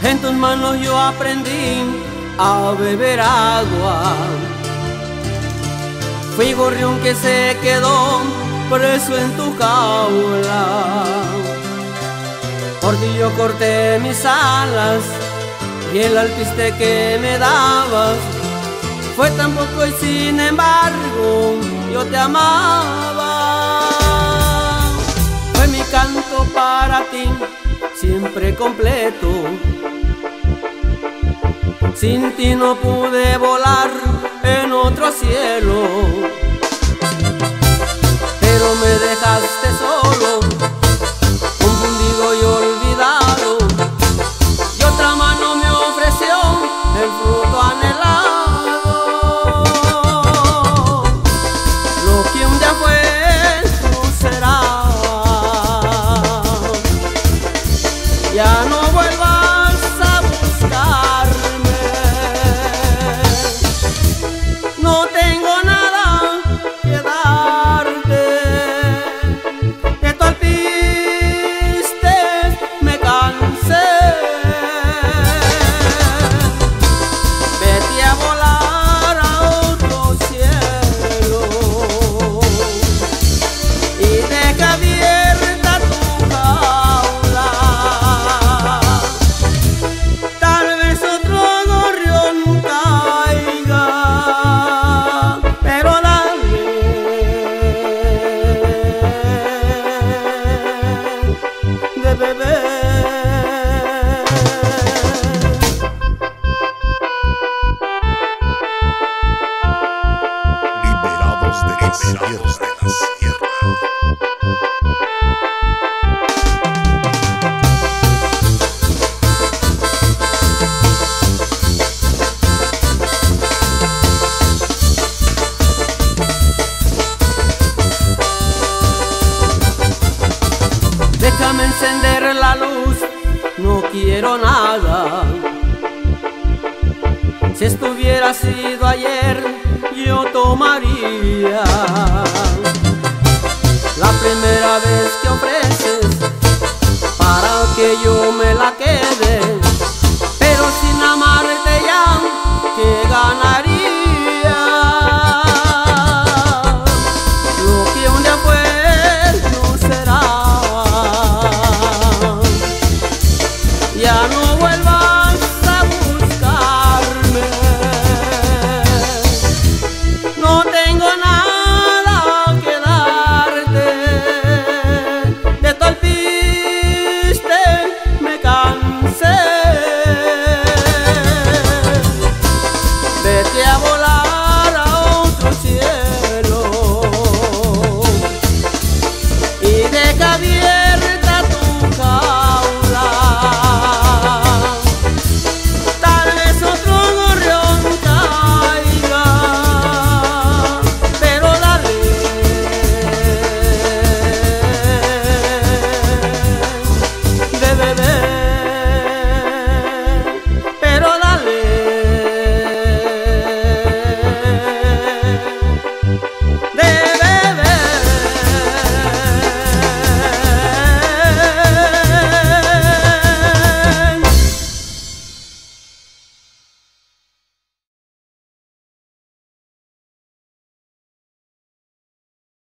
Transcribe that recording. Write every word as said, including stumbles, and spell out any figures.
En tus manos yo aprendí a beber agua. Fui gorrión que se quedó preso en tu jaula. Por ti yo corté mis alas y el alpiste que me dabas fue tan poco y sin embargo yo te amaba. Fue mi canto para ti, siempre completo. Sin ti no pude volar en otro cielo, pero me dejaste solo, confundido y olvidado, y otra mano me ofreció el fruto anhelado. Lo que un día fue no será. Ya no vuelvas a buscarme, no tengo nada que darte. De tu alpiste me cansé. Vete a volar a otro cielo y deja abierta tu jaula. Tal vez otro gorrión caiga, pero dale de beber. Liberados de la sierra. Déjame encender la luz, no quiero nada. Si esto hubiera sido ayer, yo tomaría